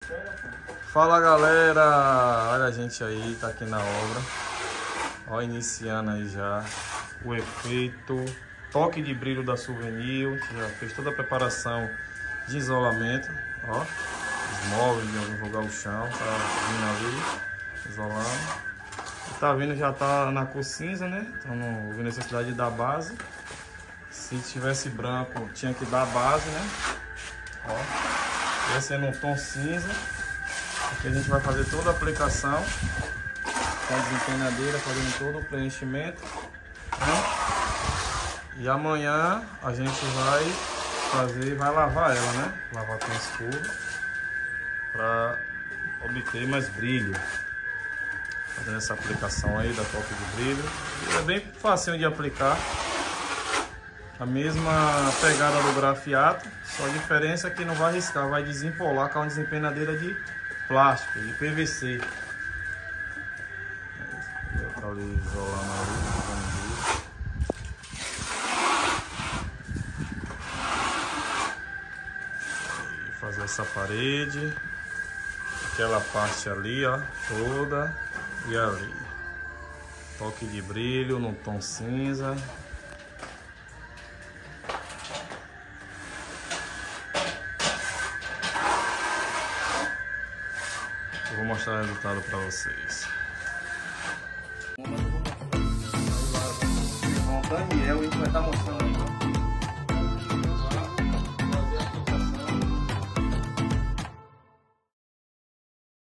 Fala galera, olha a gente aí, tá aqui na obra. Ó, iniciando aí já o efeito toque de brilho da Souvenir. A gente já fez toda a preparação de isolamento. Ó, os móveis, vamos jogar o chão, tá vindo ali, isolando. Tá vendo, já tá na cor cinza, né? Então não houve necessidade de dar base. Se tivesse branco, tinha que dar base, né? Ó, esse é no tom cinza. Aqui a gente vai fazer toda a aplicação com a desempenadeira, fazendo todo o preenchimento, né? E amanhã a gente vai lavar ela, né? Lavar com escova para obter mais brilho. Fazendo essa aplicação aí da toque de brilho. E é bem facinho de aplicar. A mesma pegada do grafiato, só a diferença é que não vai riscar, vai desempolar com uma desempenadeira de plástico, de PVC. Tá ali isolando ali. E fazer essa parede, aquela parte ali, ó, toda e ali. Toque de brilho no tom cinza. Eu vou mostrar o resultado para vocês. O Daniel, a gente vai estar mostrando